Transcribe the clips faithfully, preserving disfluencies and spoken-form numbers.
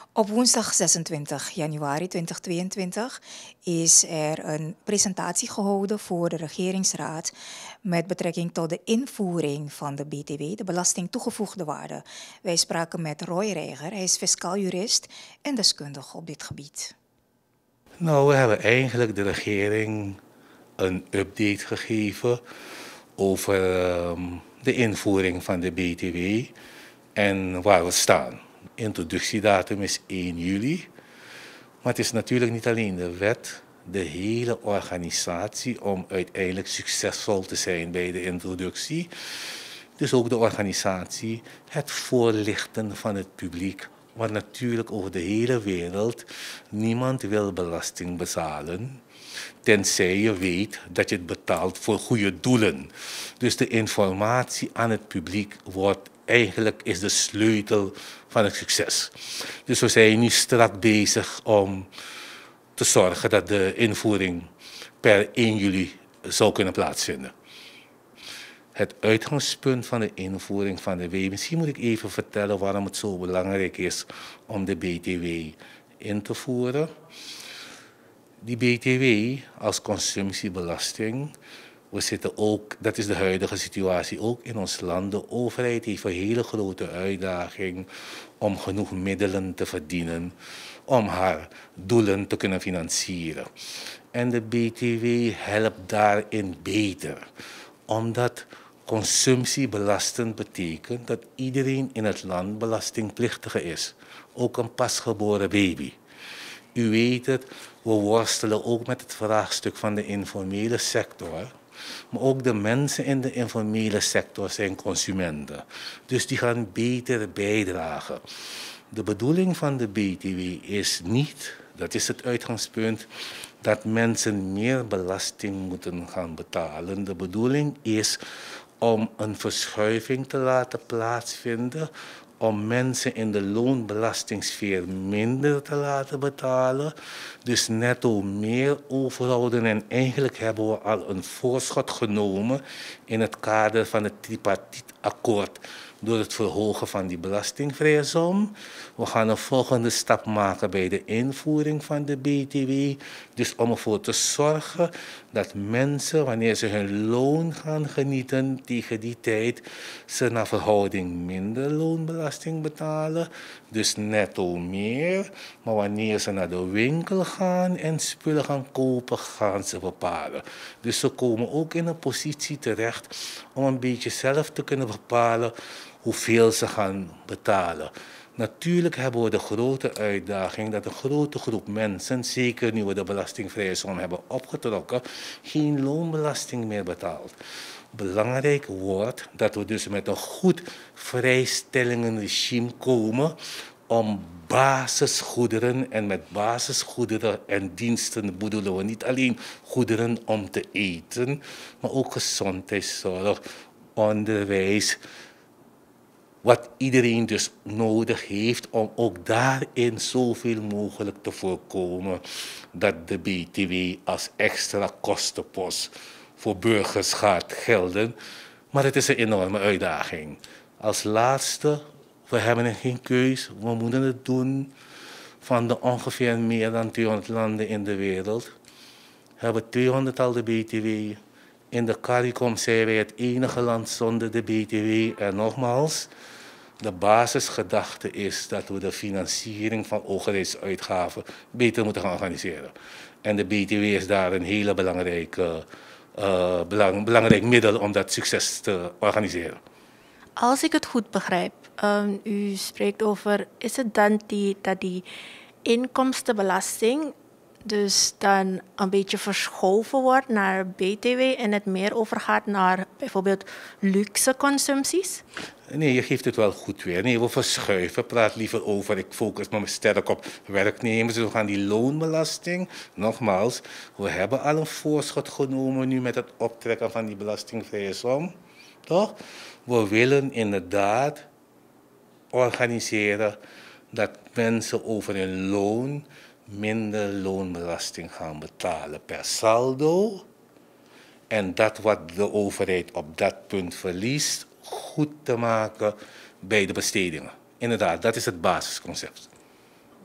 Op woensdag zesentwintig januari tweeduizend tweeëntwintig is er een presentatie gehouden voor de regeringsraad met betrekking tot de invoering van de B T W, de belasting toegevoegde waarde. Wij spraken met Roy Reiger, hij is fiscaal jurist en deskundige op dit gebied. Nou, we hebben eigenlijk de regering een update gegeven over um, de invoering van de B T W en waar we staan. Introductiedatum is één juli, maar het is natuurlijk niet alleen de wet, de hele organisatie om uiteindelijk succesvol te zijn bij de introductie. Dus ook de organisatie, het voorlichten van het publiek. Want natuurlijk over de hele wereld, niemand wil belasting betalen, tenzij je weet dat je het betaalt voor goede doelen. Dus de informatie aan het publiek wordt eigenlijk is de sleutel van het succes. Dus we zijn nu strak bezig om te zorgen dat de invoering per één juli zou kunnen plaatsvinden. Het uitgangspunt van de invoering van de W, misschien moet ik even vertellen waarom het zo belangrijk is om de B T W in te voeren. Die B T W als consumptiebelasting, we zitten ook, dat is de huidige situatie ook in ons land. De overheid heeft een hele grote uitdaging om genoeg middelen te verdienen om haar doelen te kunnen financieren. En de B T W helpt daarin beter, omdat consumptiebelastend betekent dat iedereen in het land belastingplichtige is, ook een pasgeboren baby. U weet het, we worstelen ook met het vraagstuk van de informele sector. Maar ook de mensen in de informele sector zijn consumenten. Dus die gaan beter bijdragen. De bedoeling van de B T W is niet, dat is het uitgangspunt, dat mensen meer belasting moeten gaan betalen. De bedoeling is om een verschuiving te laten plaatsvinden, om mensen in de loonbelastingssfeer minder te laten betalen, dus netto meer overhouden. En eigenlijk hebben we al een voorschot genomen in het kader van het tripartitakkoord door het verhogen van die belastingvrije som. We gaan een volgende stap maken bij de invoering van de B T W. Dus om ervoor te zorgen dat mensen, wanneer ze hun loon gaan genieten, tegen die tijd ze naar verhouding minder loonbelasting betalen. Dus netto meer. Maar wanneer ze naar de winkel gaan en spullen gaan kopen, gaan ze bepalen. Dus ze komen ook in een positie terecht om een beetje zelf te kunnen bepalen hoeveel ze gaan betalen. Natuurlijk hebben we de grote uitdaging dat een grote groep mensen, zeker nu we de belastingvrije som hebben opgetrokken, geen loonbelasting meer betaalt. Belangrijk wordt dat we dus met een goed vrijstellingenregime komen om basisgoederen, en met basisgoederen en diensten bedoelen we niet alleen goederen om te eten, maar ook gezondheidszorg, onderwijs, wat iedereen dus nodig heeft om ook daarin zoveel mogelijk te voorkomen dat de B T W als extra kostenpost voor burgers gaat gelden. Maar het is een enorme uitdaging. Als laatste, we hebben geen keus, we moeten het doen. Van de ongeveer meer dan tweehonderd landen in de wereld hebben tweehonderd al de B T W. In de CARICOM zijn wij het enige land zonder de B T W. En nogmaals, de basisgedachte is dat we de financiering van overheidsuitgaven beter moeten gaan organiseren. En de B T W is daar een hele belangrijke, uh, belang, belangrijk middel om dat succes te organiseren. Als ik het goed begrijp, um, u spreekt over, is het dan die, dat die inkomstenbelasting dus dan een beetje verschoven wordt naar B T W en het meer overgaat naar bijvoorbeeld luxe consumpties? Nee, je geeft het wel goed weer. Nee, we verschuiven. Praat liever over. Ik focus me sterk op werknemers. Dus we gaan die loonbelasting, nogmaals, we hebben al een voorschot genomen nu met het optrekken van die belastingvrije som. Toch? We willen inderdaad organiseren dat mensen over hun loon minder loonbelasting gaan betalen per saldo. En dat wat de overheid op dat punt verliest, goed te maken bij de bestedingen. Inderdaad, dat is het basisconcept.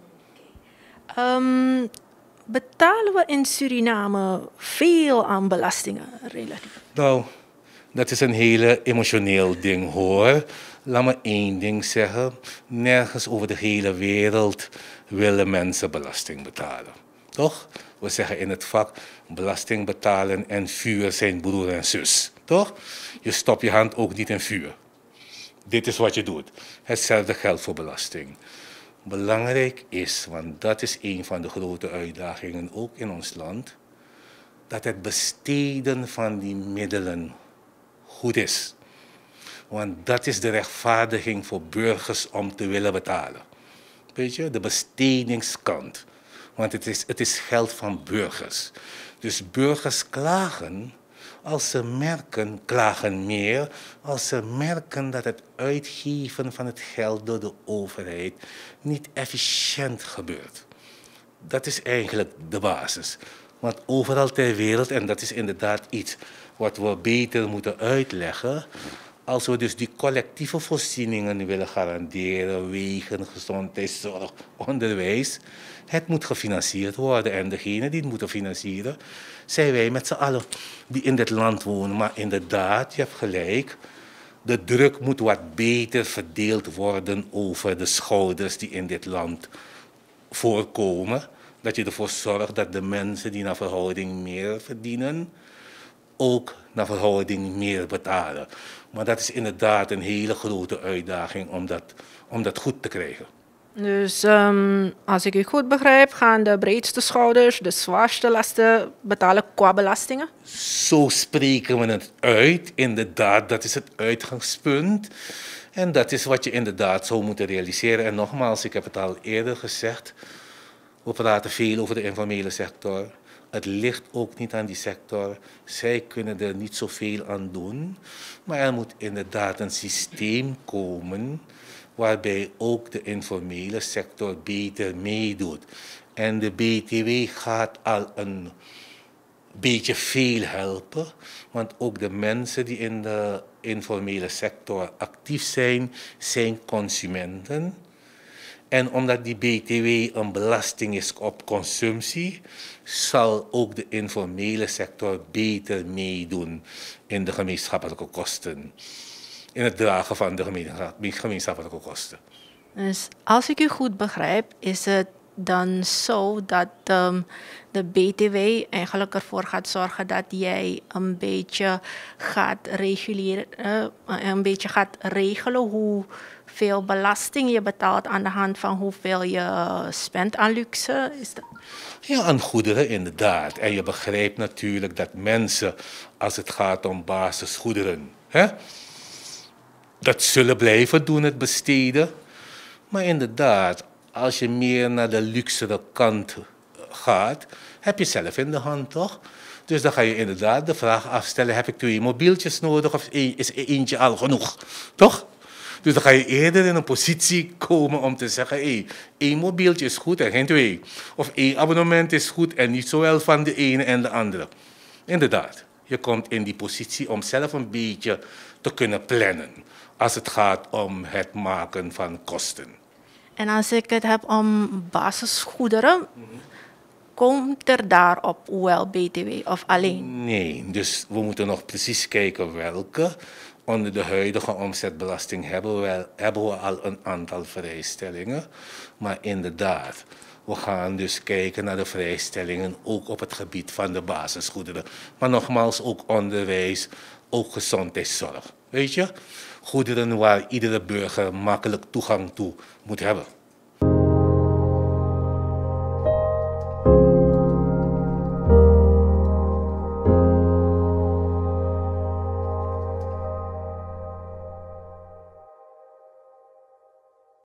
Um, betalen we in Suriname veel aan belastingen relatief? Nou, dat is een hele emotioneel ding hoor. Laat me één ding zeggen. Nergens over de hele wereld willen mensen belasting betalen. Toch? We zeggen in het vak, belasting betalen en vuur zijn broer en zus. Toch? Je stopt je hand ook niet in vuur. Dit is wat je doet. Hetzelfde geldt voor belasting. Belangrijk is, want dat is een van de grote uitdagingen ook in ons land, dat het besteden van die middelen goed is. Want dat is de rechtvaardiging voor burgers om te willen betalen. Weet je, de bestedingskant. Want het is, het is geld van burgers. Dus burgers klagen als ze merken, klagen meer, als ze merken dat het uitgeven van het geld door de overheid niet efficiënt gebeurt. Dat is eigenlijk de basis. Want overal ter wereld, en dat is inderdaad iets wat we beter moeten uitleggen, als we dus die collectieve voorzieningen willen garanderen, wegen, gezondheidszorg, onderwijs, het moet gefinancierd worden. En degene die het moeten financieren, zijn wij met z'n allen die in dit land wonen. Maar inderdaad, je hebt gelijk, de druk moet wat beter verdeeld worden over de schouders die in dit land voorkomen. Dat je ervoor zorgt dat de mensen die naar verhouding meer verdienen, ook naar verhouding meer betalen. Maar dat is inderdaad een hele grote uitdaging om dat, om dat goed te krijgen. Dus um, als ik u goed begrijp, gaan de breedste schouders de zwaarste lasten betalen qua belastingen? Zo spreken we het uit. Inderdaad, dat is het uitgangspunt. En dat is wat je inderdaad zou moeten realiseren. En nogmaals, ik heb het al eerder gezegd, we praten veel over de informele sector. Het ligt ook niet aan die sector. Zij kunnen er niet zoveel aan doen. Maar er moet inderdaad een systeem komen waarbij ook de informele sector beter meedoet. En de B T W gaat al een beetje veel helpen, want ook de mensen die in de informele sector actief zijn, zijn consumenten. En omdat die B T W een belasting is op consumptie, zal ook de informele sector beter meedoen in de gemeenschappelijke kosten. In het dragen van de gemeenschappelijke kosten. Dus als ik u goed begrijp, is het dan zo dat um, de B T W eigenlijk ervoor gaat zorgen dat jij een beetje gaat reguleren, uh, een beetje gaat regelen hoeveel belasting je betaalt aan de hand van hoeveel je spendt aan luxe? Is dat... Ja, aan goederen inderdaad. En je begrijpt natuurlijk dat mensen, als het gaat om basisgoederen, hè, dat zullen blijven doen, het besteden. Maar inderdaad, als je meer naar de luxere kant gaat, heb je zelf in de hand, toch? Dus dan ga je inderdaad de vraag afstellen, heb ik twee mobieltjes nodig of is eentje al genoeg? Toch? Dus dan ga je eerder in een positie komen om te zeggen, hé, één mobieltje is goed en geen twee. Of één abonnement is goed en niet zowel van de ene en de andere. Inderdaad, je komt in die positie om zelf een beetje te kunnen plannen als het gaat om het maken van kosten. En als ik het heb om basisgoederen, mm-hmm. komt er daarop wel B T W of alleen? Nee, dus we moeten nog precies kijken welke. Onder de huidige omzetbelasting hebben we, hebben we al een aantal vrijstellingen. Maar inderdaad, we gaan dus kijken naar de vrijstellingen ook op het gebied van de basisgoederen. Maar nogmaals, ook onderwijs, ook gezondheidszorg. Weet je? Goederen waar iedere burger makkelijk toegang toe moet hebben.